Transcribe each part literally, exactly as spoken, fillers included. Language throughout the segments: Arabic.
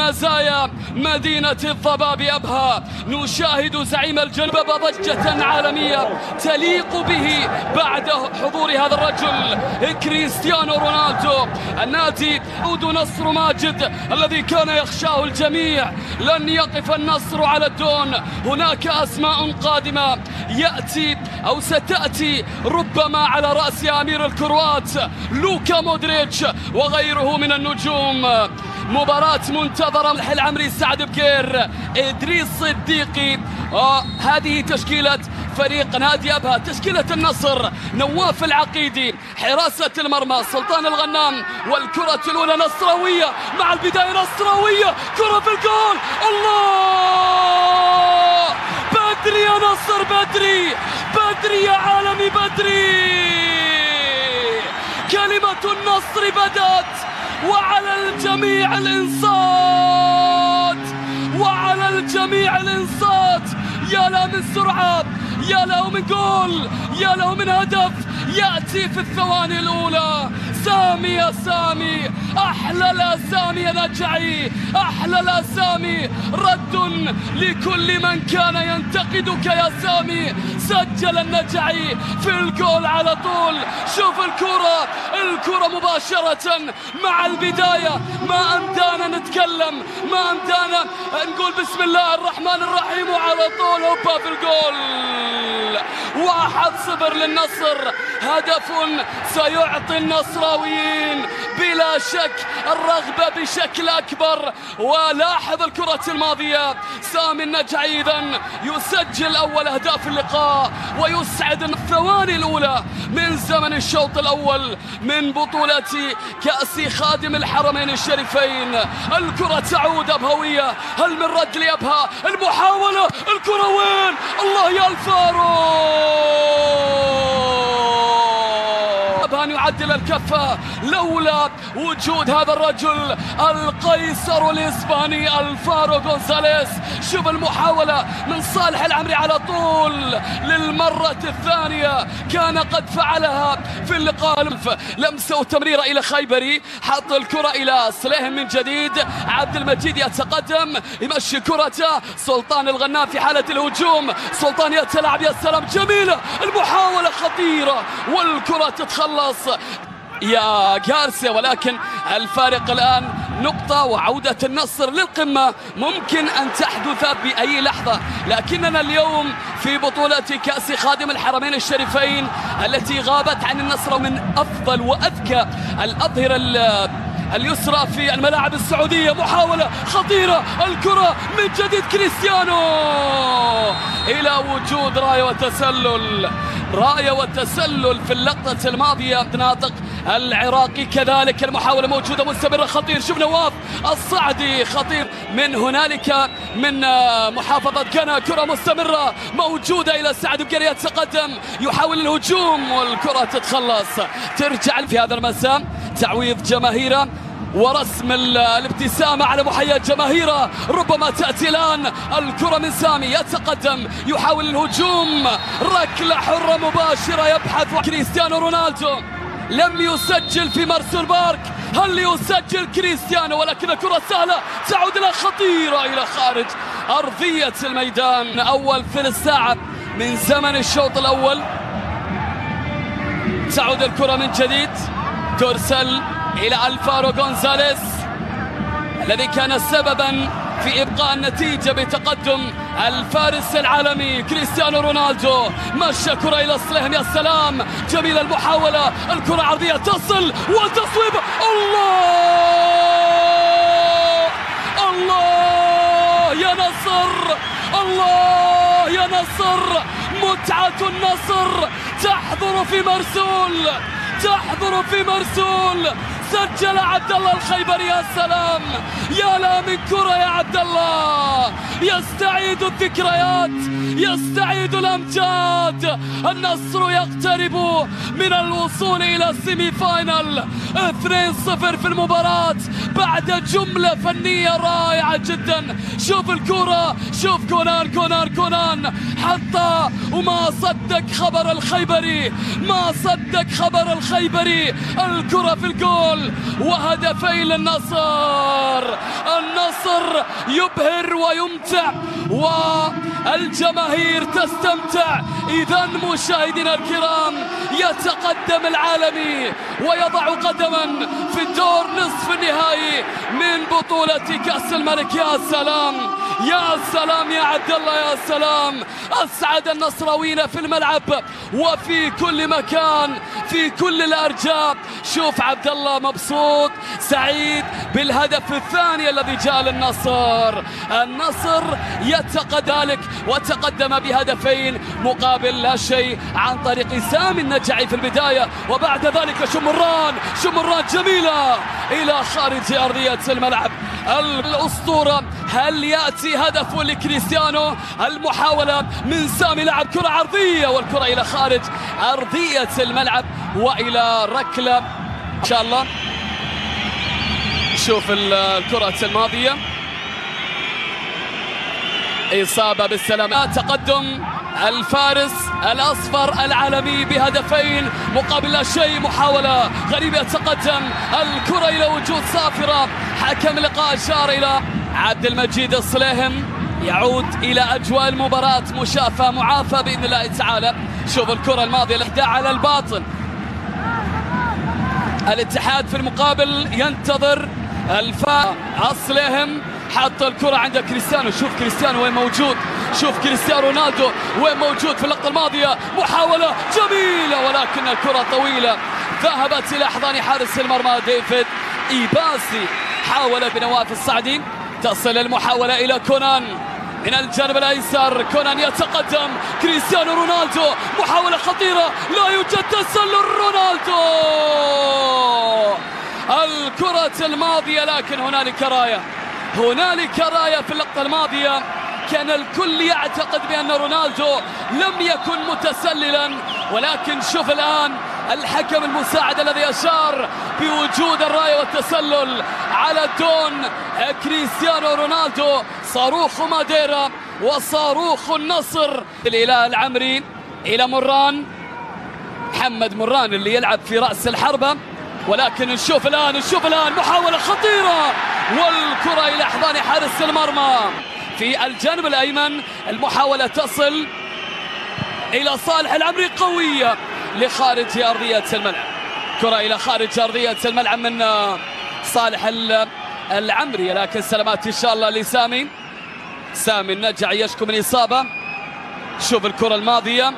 مزايا مدينة الضباب أبها نشاهد زعيم الجنوب ضجة عالمية تليق به بعد حضور هذا الرجل كريستيانو رونالدو. النادي عود نصر ماجد الذي كان يخشاه الجميع، لن يقف النصر على الدون. هناك أسماء قادمة يأتي أو ستأتي ربما على رأس أمير الكروات لوكا مودريتش وغيره من النجوم. مباراة منتظرة العمري سعد بكير إدريس صديقي. آه هذه تشكيلة فريق نادي أبها، تشكيلة النصر نواف العقيدي، حراسة المرمى سلطان الغنام، والكرة الأولى نصراوية مع البداية نصراوية، كرة في الجول. الله بدري يا نصر، بدري بدري يا عالمي، بدري. كلمة النصر بدأت وعلى الجميع الإنصات، وعلى الجميع الإنصات. يا له من سرعة، يا له من جول، يا له من هدف يأتي في الثواني الأولى. سامي يا سامي، أحلى الأسامي يا نجعي، أحلى الأسامي. رد لكل من كان ينتقدك يا سامي. سجل النجعي في الجول على طول. شوف الكرة، الكرة مباشرة مع البداية. ما أمدانا نتكلم، ما أمدانا نقول بسم الله الرحمن الرحيم وعلى طول هوبا في الجول. واحد صفر للنصر، هدف سيعطي النصراويين بلا شك الرغبة بشكل أكبر. ولاحظ الكرة الماضية، سامي النجعي إذن يسجل أول أهداف اللقاء ويسعد الثواني الأولى من زمن الشوط الأول من بطولة كأس خادم الحرمين الشريفين. الكرة تعود أبهوية، هل من رد لأبها؟ المحاولة، الكرة وين؟ الله يا الفارو. أن يعدل الكفة لولا وجود هذا الرجل القيصر الإسباني الفارو غونزاليز. شوف المحاولة من صالح العمري على طول للمرة الثانية، كان قد فعلها في اللقاء. لمسة وتمريرة إلى خيبري، حط الكرة إلى سليهم من جديد. عبد المجيد يتقدم يمشي كرته، سلطان الغنام في حالة الهجوم. سلطان يتلاعب، يا سلام، جميلة المحاولة خطيرة والكرة تتخلص يا جارسيا. ولكن الفارق الآن نقطة، وعودة النصر للقمة ممكن أن تحدث بأي لحظة. لكننا اليوم في بطولة كأس خادم الحرمين الشريفين التي غابت عن النصر من أفضل وأذكى الأظهرة اليسرى في الملاعب السعودية. محاولة خطيرة، الكرة من جديد كريستيانو إلى وجود راية وتسلل، راية وتسلل في اللقطة الماضية. ناطق العراقي كذلك، المحاولة موجودة مستمرة، خطير. شوف نواف الصعدي خطير من هنالك من محافظة قنا، كرة مستمرة موجودة إلى سعد بقري، يتقدم يحاول الهجوم والكرة تتخلص. ترجع في هذا المساء تعويض جماهيره ورسم الابتسامة على محيا جماهيره، ربما تأتي الآن. الكرة من سامي، يتقدم يحاول الهجوم، ركلة حرة مباشرة يبحث كريستيانو رونالدو. لم يسجل في مارسيل بارك، هل يسجل كريستيانو؟ ولكن الكرة سهلة تعود إلى خطيرة إلى خارج أرضية الميدان. أول ثلث ساعة من زمن الشوط الأول. تعود الكرة من جديد، ترسل إلى الفارو غونزاليز الذي كان سببا في إبقاء النتيجة بتقدم الفارس العالمي كريستيانو رونالدو. مشى كرة إلى سليهم، يا سلام، جميلة المحاولة، الكرة عرضية تصل وتصويب. الله الله يا نصر، الله يا نصر. متعة النصر تحضر في مرسول، تحضر في مرسول. سجل عبد الله الخيبري، يا سلام، يا لا من كرة يا عبد الله. يستعيد الذكريات، يستعيد الأمجاد. النصر يقترب من الوصول إلى السيمي فاينل. اثنين صفر في المباراة بعد جملة فنية رائعة جدا. شوف الكرة، شوف كونان كونان كونان حطها وما صدق خبر الخيبري، ما صدق خبر الخيبري. الكرة في الجول، التسلل وهدفين للنصر. النصر يبهر ويمتع والجماهير تستمتع. إذا مشاهدينا الكرام يتقدم العالمي ويضع قدما في الدور نصف النهائي من بطولة كأس الملك. يا سلام يا سلام يا عبد الله يا سلام. أسعد النصراويين في الملعب وفي كل مكان في كل الأرجاء. شوف عبد الله مبسوط سعيد بالهدف الثاني الذي جاء للنصر. النصر يتقدم ذلك وتقدم بهدفين مقابل لا شيء عن طريق سامي النجعي في البداية، وبعد ذلك شمران شمران جميلة إلى خارج أرضية الملعب. الأسطورة هل يأتي هدف لكريستيانو؟ المحاولة من سامي لعب كرة عرضية والكرة إلى خارج أرضية الملعب وإلى ركلة إن شاء الله. شوف الكرة الماضية إصابة بالسلامة. تقدم الفارس الأصفر العالمي بهدفين مقابل لا شيء. محاولة غريبة يتقدم الكرة إلى وجود صافرة. حكم اللقاء أشار إلى عبد المجيد الصليهم. يعود إلى أجواء المباراة مشافى معافى بإذن الله تعالى. شوف الكرة الماضية الإحداء على الباطن. الاتحاد في المقابل ينتظر الفا الصليهم. حط الكرة عند كريستيانو. شوف كريستيانو وين موجود. شوف كريستيانو رونالدو وين موجود في اللقطة الماضية. محاولة جميلة ولكن الكرة طويلة ذهبت إلى أحضان حارس المرمى ديفيد إيباسي. حاول بنواف الصعدي. تصل المحاولة إلى كونان من الجانب الأيسر. كونان يتقدم. كريستيانو رونالدو محاولة خطيرة لا يوجد تسلل. رونالدو الكرة الماضية لكن هنالك راية. هنالك راية في اللقطة الماضية. كان الكل يعتقد بأن رونالدو لم يكن متسللا ولكن شوف الآن الحكم المساعد الذي أشار بوجود الراية والتسلل على دون كريستيانو رونالدو. صاروخ ماديرا وصاروخ النصر. الإله العمري إلى مران. محمد مران اللي يلعب في رأس الحربة ولكن نشوف الآن نشوف الآن محاولة خطيرة والكرة إلى أحضان حارس المرمى. في الجانب الأيمن المحاولة تصل إلى صالح العمري قوية لخارج أرضية الملعب. كرة إلى خارج أرضية الملعب من صالح العمري لكن سلامات إن شاء الله لسامي. سامي النجعي يشكو من إصابة. شوف الكرة الماضية.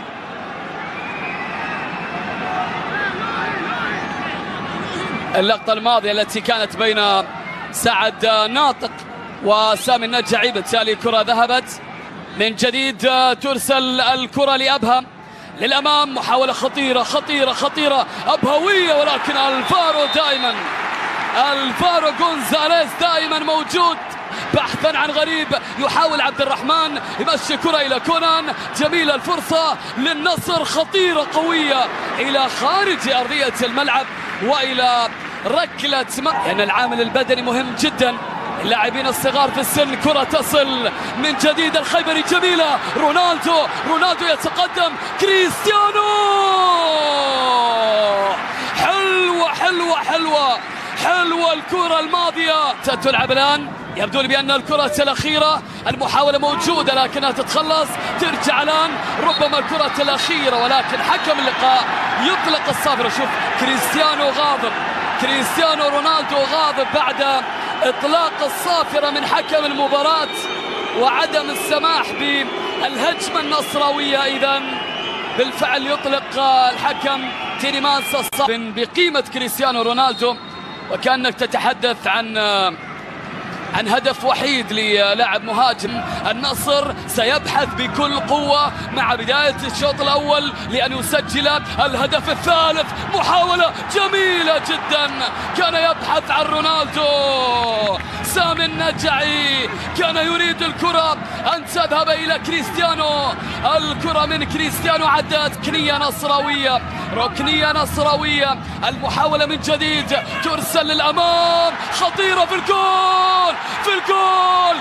اللقطة الماضية التي كانت بين سعد ناطق وسامي النجعي بالتالي كرة ذهبت من جديد. ترسل الكرة لأبها للأمام. محاولة خطيرة خطيرة خطيرة أبهوية ولكن الفارو دائما الفارو غونزاليز دائما موجود بحثا عن غريب. يحاول عبد الرحمن يمشي كرة إلى كونان. جميلة الفرصة للنصر خطيرة قوية إلى خارج أرضية الملعب وإلى ركلة لأن يعني العامل البدني مهم جدا. اللاعبين الصغار في السن. كرة تصل من جديد الخيبري جميلة. رونالدو رونالدو يتقدم. كريستيانو حلوة حلوة حلوة حلوة الكرة الماضية. تلعب الآن. يبدو لي بأن الكرة الأخيرة المحاولة موجودة لكنها تتخلص. ترجع الآن ربما الكرة الأخيرة ولكن حكم اللقاء يطلق الصافرة. شوف كريستيانو غاضب. كريستيانو رونالدو غاضب بعد إطلاق الصافرة من حكم المباراة وعدم السماح بالهجمة النصراوية. إذن بالفعل يطلق الحكم تيريمانس الصافرة بقيمة كريستيانو رونالدو وكأنك تتحدث عن عن هدف وحيد للاعب مهاجم. النصر سيبحث بكل قوة مع بداية الشوط الأول لأن يسجل الهدف الثالث. محاولة جميلة جدا كان يبحث عن رونالدو. سامي النجعي كان يريد الكرة أن تذهب إلى كريستيانو. الكرة من كريستيانو عدت. ركنية نصراوية ركنية نصراوية. المحاولة من جديد ترسل للأمام. خطيرة في الجول في الجول.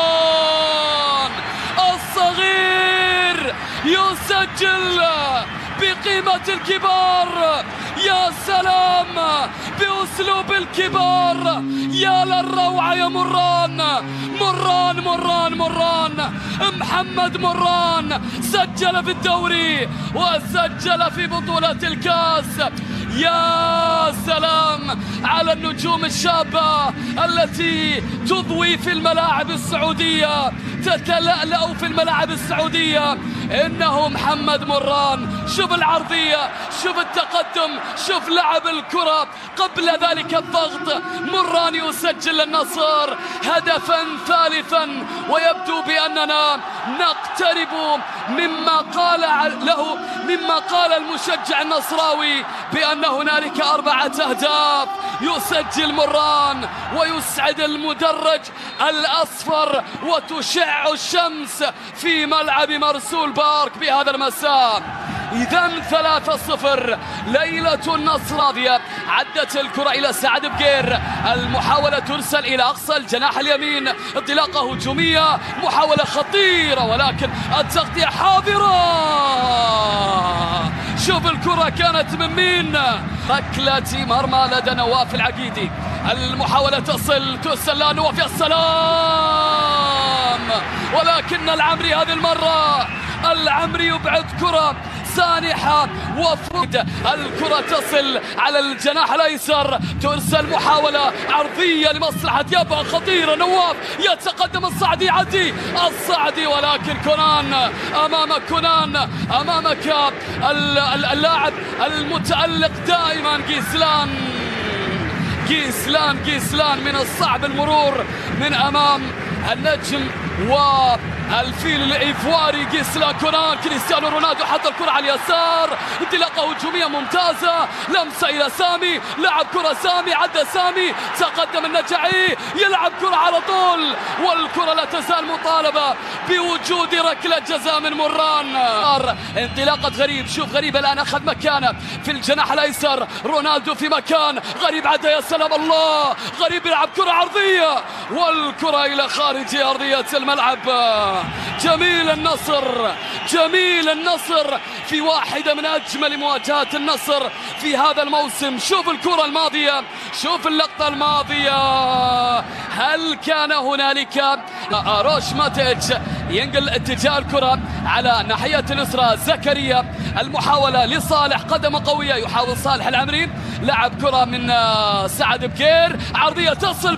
مران الصغير يسجل بقيمة الكبار. يا سلام بأسلوب الكبار، يا للروعة يا مران. مران مران مران محمد مران سجل في الدوري وسجل في بطولة الكاس. يا سلام على النجوم الشابة التي تضوي في الملاعب السعودية، تتلألأ في الملاعب السعودية. إنه محمد مران. شوف العرضية، شوف التقدم، شوف لعب الكرة، قبل ذلك الضغط. مران يسجل للنصر هدفا ثالثا، ويبدو بأننا نقترب مما قال له مما قال المشجع النصراوي بأن هنالك أربعة أهداف. يسجل مران ويسعد المدرج الأصفر وتشع الشمس في ملعب مرسول بارك بهذا المساء. إذن ثلاثة صفر ليلة النصر راضية. عدت الكرة إلى سعد بقير، المحاولة ترسل إلى أقصى الجناح اليمين، انطلاقة هجومية، محاولة خطيرة ولكن التغطية حاضرة. شوف الكرة كانت من مين؟ ركلة مرمى لدى نواف العقيدي. المحاولة تصل ترسل لنواف، يا سلام، ولكن العمري هذه المرة العمري يبعد كرة سانحة وفرد. الكرة تصل على الجناح الأيسر، ترسل محاولة عرضية لمصلحة يابا خطيرة. نواف يتقدم، الصعدي يعدي الصعدي ولكن كونان أمامك، كونان أمامك اللاعب المتألق دائما جيسلان. جيسلان جيسلان من الصعب المرور من أمام النجم والفيل الإيفواري جيسلان. كونان كريستيانو رونالدو حط الكرة على اليسار، انطلاقة هجومية ممتازة، لمسة إلى سامي، لعب كرة سامي، عدى سامي، تقدم النجعي، يلعب كرة على طول، والكرة لا تزال مطالبة بوجود ركلة جزاء من مران. انطلاقة غريب، شوف غريب الآن أخذ مكانه في الجناح الأيسر، رونالدو في مكان، غريب عدى، يا سلام الله، غريب يلعب كرة عرضية والكرة إلى خارج أرضية الملعب. جميل النصر، جميل النصر في واحدة من أجمل مواجهات النصر في هذا الموسم. شوف الكرة الماضية، شوف اللقطة الماضية، هل كان هنالك روش ماتيتش ينقل اتجاه الكرة على ناحية اليسرى، زكريا المحاولة لصالح، قدمة قوية، يحاول صالح العمري، لعب كرة من سعد بكير، عرضية تصل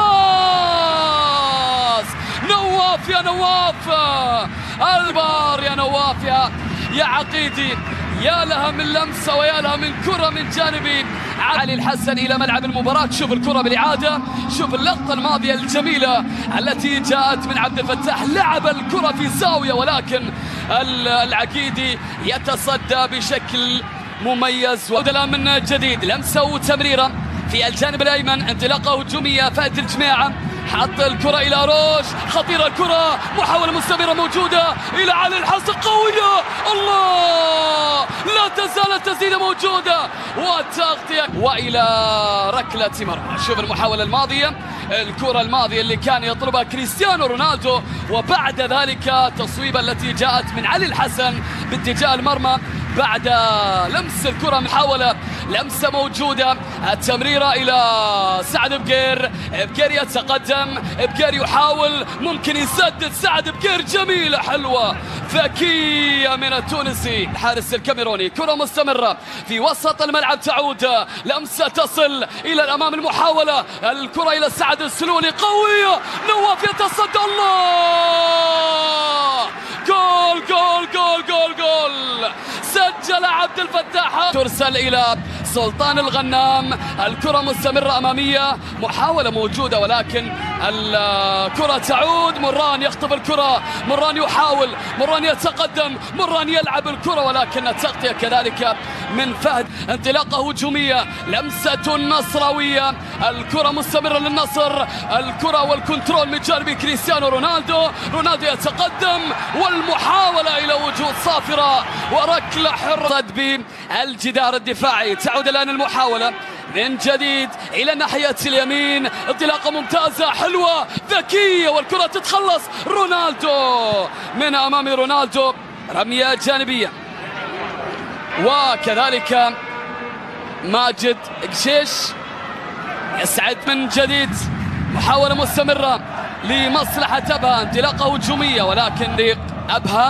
بالراس. نواف يا نواف، البار يا نواف، يا يا عقيدي، يا لها من لمسة ويا لها من كرة من جانبي علي الحسن إلى ملعب المباراة. شوف الكرة بالإعادة، شوف اللقطة الماضية الجميلة التي جاءت من عبد الفتاح، لعب الكرة في زاوية ولكن العقيدي يتصدى بشكل مميز. والآن من جديد لمسة وتمريرة في الجانب الأيمن، انطلاقة هجومية، فائدة الجماعة، حط الكرة إلى روش، خطيرة الكرة، محاولة مستمرة موجودة إلى علي الحسن، قوية، الله، لا تزال التسديدة موجودة والتغطية وإلى ركلة مرمى. شوف المحاولة الماضية، الكرة الماضية اللي كان يطلبها كريستيانو رونالدو، وبعد ذلك تصويبة التي جاءت من علي الحسن باتجاه المرمى بعد لمس الكرة، محاولة لمسة موجودة، التمريرة إلى سعد بقير، بقير يتقدم، بقير يحاول، ممكن يسدد سعد بقير، جميلة حلوة ذكية من التونسي الحارس الكاميروني. كرة مستمرة في وسط الملعب، تعود لمسة تصل إلى الأمام، المحاولة، الكرة إلى سعد السلولي، قوية، نواف يتصدى، الله، جول جول جول جول جول، سجل عبد الفتاح. ترسل إلى سلطان الغنام، الكرة مستمرة أمامية، محاولة موجودة ولكن الكرة تعود. مران يخطف الكرة، مران يحاول، مران يتقدم، مران يلعب الكرة ولكن التغطية كذلك من فهد. انطلاقة هجومية، لمسة نصراوية، الكرة مستمرة للنصر، الكرة والكنترول من جانب كريستيانو رونالدو، رونالدو يتقدم والمحاولة إلى وجود صافرة وركلة حرة صد بالجدار الدفاعي. تعود الآن المحاولة من جديد إلى ناحية اليمين، انطلاقة ممتازة حلوة ذكية والكرة تتخلص، رونالدو من أمام رونالدو، رمية جانبية وكذلك ماجد قشيش يسعد من جديد. محاولة مستمرة لمصلحة أبها، انطلاقة هجومية ولكن ريق أبها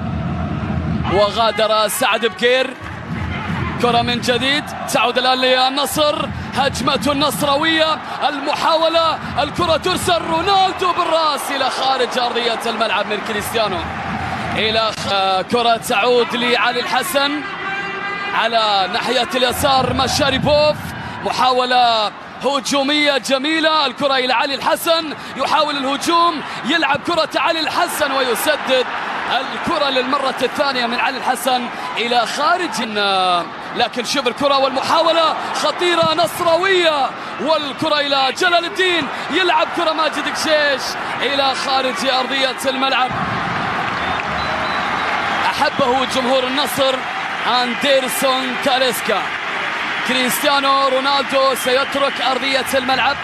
وغادر سعد بكير. كرة من جديد تعود الآن للنصر، هجمة النصراوية، المحاولة، الكرة ترسل، رونالدو بالرأس إلى خارج أرضية الملعب من كريستيانو. إلى كرة تعود لعلي الحسن على ناحية اليسار، مشاريبوف، محاولة هجومية جميلة، الكرة إلى علي الحسن، يحاول الهجوم، يلعب كرة علي الحسن ويسدد الكرة للمرة الثانية من علي الحسن إلى خارج، لكن شوف الكرة والمحاولة خطيرة نصراوية، والكرة إلى جلال الدين، يلعب كرة ماجد قشيش إلى خارج أرضية الملعب. أحبه جمهور النصر. أندرسون تاليسكا. كريستيانو رونالدو سيترك أرضية الملعب.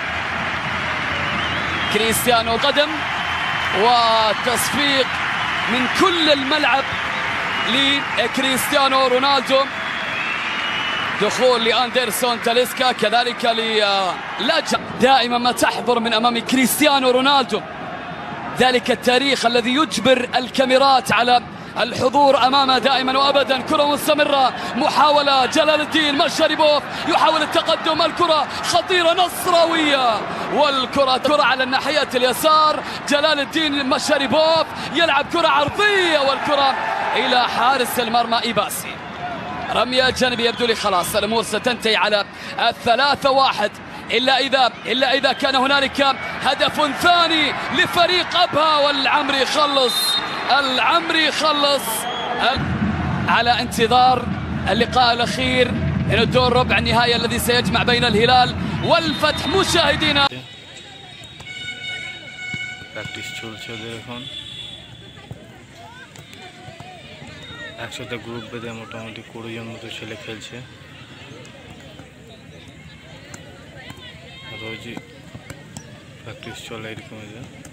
كريستيانو قدم وتصفيق من كل الملعب لكريستيانو رونالدو. دخول لأندرسون تاليسكا كذلك للاجا. دائما ما تحضر من أمام كريستيانو رونالدو ذلك التاريخ الذي يجبر الكاميرات على الحضور أمامه دائما وأبدا. كرة مستمرة، محاولة، جلال الدين، مشاريبوف يحاول التقدم، الكرة خطيرة نصراوية، والكرة كرة على الناحية اليسار، جلال الدين، مشاريبوف يلعب كرة عرضية، والكرة إلى حارس المرمى إيباسي. رمية جانبية، يبدو لي خلاص الأمور ستنتهي على الثلاثة واحد، إلا إذا إلا إذا كان هنالك هدف ثاني لفريق أبها، والعمري يخلص، العمري يخلص على انتظار اللقاء الأخير من الدور ربع النهائي الذي سيجمع بين الهلال والفتح. مشاهدينا একসাথে গ্রুপ বেঁধে মোটামুটি কুড়ি জন মতো ছেলে খেলছে। রোজই প্র্যাকটিস চলে এরকম।